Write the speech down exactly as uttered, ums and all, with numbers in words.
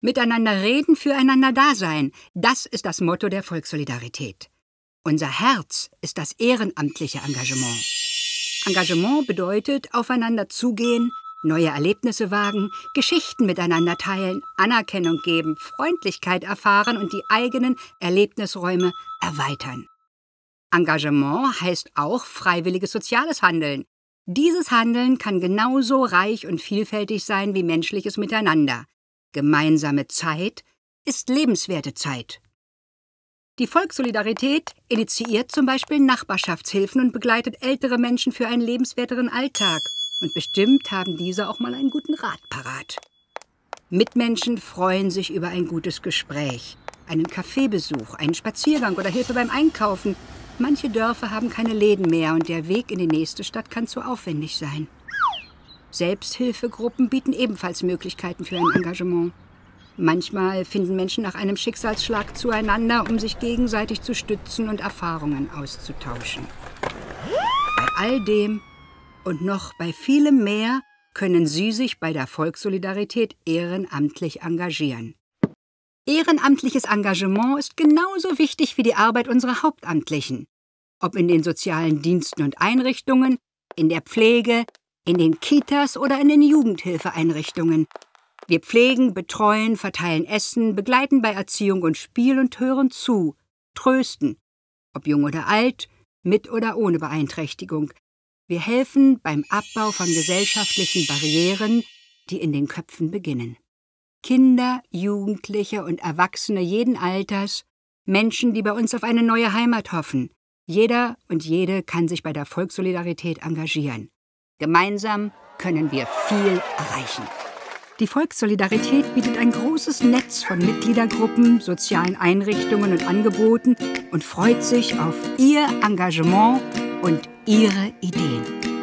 Miteinander reden, füreinander da sein. Das ist das Motto der Volkssolidarität. Unser Herz ist das ehrenamtliche Engagement. Engagement bedeutet aufeinander zugehen, neue Erlebnisse wagen, Geschichten miteinander teilen, Anerkennung geben, Freundlichkeit erfahren und die eigenen Erlebnisräume erweitern. Engagement heißt auch freiwilliges soziales Handeln. Dieses Handeln kann genauso reich und vielfältig sein wie menschliches Miteinander. Gemeinsame Zeit ist lebenswerte Zeit. Die Volkssolidarität initiiert zum Beispiel Nachbarschaftshilfen und begleitet ältere Menschen für einen lebenswerteren Alltag. Und bestimmt haben diese auch mal einen guten Rat parat. Mitmenschen freuen sich über ein gutes Gespräch, einen Kaffeebesuch, einen Spaziergang oder Hilfe beim Einkaufen. Manche Dörfer haben keine Läden mehr und der Weg in die nächste Stadt kann zu aufwendig sein. Selbsthilfegruppen bieten ebenfalls Möglichkeiten für ein Engagement. Manchmal finden Menschen nach einem Schicksalsschlag zueinander, um sich gegenseitig zu stützen und Erfahrungen auszutauschen. Bei all dem und noch bei vielem mehr können Sie sich bei der Volkssolidarität ehrenamtlich engagieren. Ehrenamtliches Engagement ist genauso wichtig wie die Arbeit unserer Hauptamtlichen. Ob in den sozialen Diensten und Einrichtungen, in der Pflege, in den Kitas oder in den Jugendhilfeeinrichtungen. Wir pflegen, betreuen, verteilen Essen, begleiten bei Erziehung und Spiel und hören zu, trösten, ob jung oder alt, mit oder ohne Beeinträchtigung. Wir helfen beim Abbau von gesellschaftlichen Barrieren, die in den Köpfen beginnen. Kinder, Jugendliche und Erwachsene jeden Alters, Menschen, die bei uns auf eine neue Heimat hoffen. Jeder und jede kann sich bei der Volkssolidarität engagieren. Gemeinsam können wir viel erreichen. Die Volkssolidarität bietet ein großes Netz von Mitgliedergruppen, sozialen Einrichtungen und Angeboten und freut sich auf Ihr Engagement und Ihre Ideen.